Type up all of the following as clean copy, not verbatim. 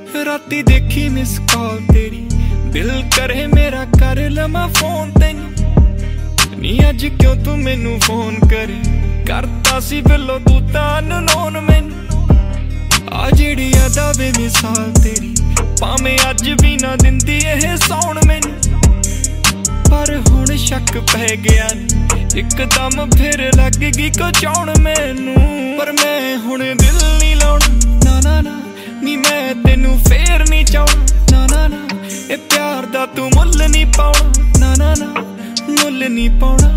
राती देखी miss call तेरी, दिल करे मेरा कर लमा फोन तेनू। नी अज क्यों तू मैनू फोन करे, करता सी बिलो तू तां अननोन मैनू। आ जिहड़ी अदा बेमिसाल तेरी, भावें अज भी ना दिंदी एह सौण मैनू। पर हुण शक पै गया एकदम फिर लग गई कचाउण मैनू। पर मैं हुण दिल नहीं लाउणा, ना ना ना नी मैं तेनू फेर नहीं चाहना, ना ना ना ए प्यार दा तू मुल नहीं पाउणा, ना ना ना मुल नहीं पाउणा।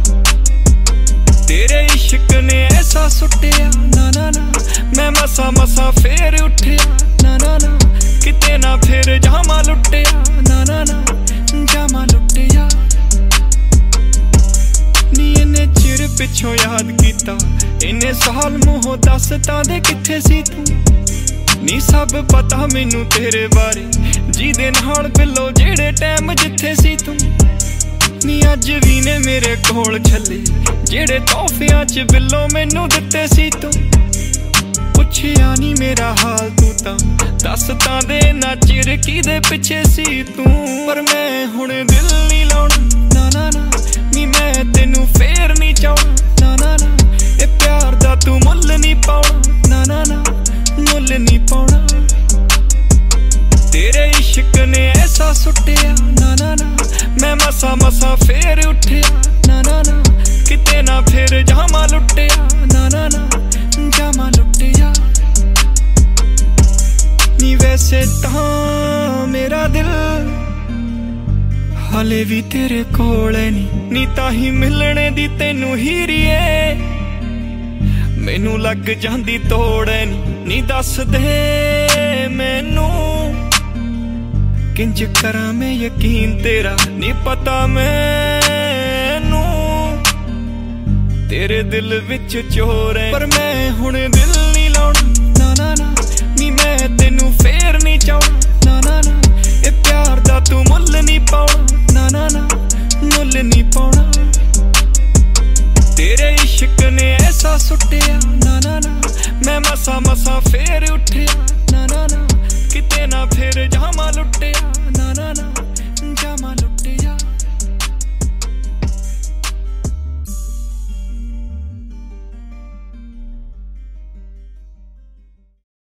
तेरे इश्क ने ऐसा सुटिया, ना ना ना मैं मसा मसा फेर उठिया, ना ना ना किते ना फिर जामा लुटिया, ना ना ना जामा लुटिया। नी इन्ने चिर पिछों याद कीता, इन्ने साल मूहों दस तां दे किथे सी तू। नी सब पता मैनू तेरे बारे, जिहदे नाल बिलो जेड़े टाइम जिथे सी तू। नी अज भी ने मेरे कोल छले, जेड़े तोहफियां च बिलो मैनू दिते सी तू। पुछया नी मेरा हाल तू तां दस तां दे ना चिर किदे पिछे सी तू। पर मैं हुण दिल नहीं लाउणा, ना ना ना नी मैं तेनू फेर नहीं चाहना, ना ना ना ए प्यार दा तू मुल नहीं पाउणा, ना ना ना मुल नहीं पाउणा। तेरे इश्क ने ऐसा सुटिया, ना ना ना मैं मसा मसा फेर उठिया, ना ना ना किते ना फिर जामा लुटिया, ना ना ना जामा लुटिया। नी वैसे तां मेरा दिल हाले भी तेरे कोल है नी ताही मिलने दी तेनू हीरीए। मैनू लग जांदी तोड़ नी दस दे मैनू, किंज करा मैं यकीन तेरा नी पता मैनू। तेरे दिल विच चोर है, पर मैं हुण दिल नहीं लाउणा, ना ना ना नी मैं तेनू फेर नहीं चाहना, ना ना ना ए प्यार दा तू मुल नहीं पाउणा, ना ना ना मुल नहीं पाउणा। तेरे इश्क ने ऐसा सुटिया, ना ना ना मैं मसा मसा फेर